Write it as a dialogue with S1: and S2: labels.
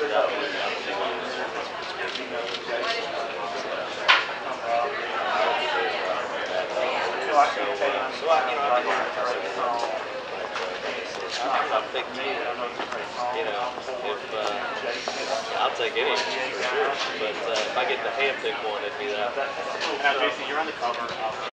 S1: it up. So I'm thinking, if I'll take any for sure, but if I get the hand pick one, it'd be that.
S2: Now, Jason, you're on the cover.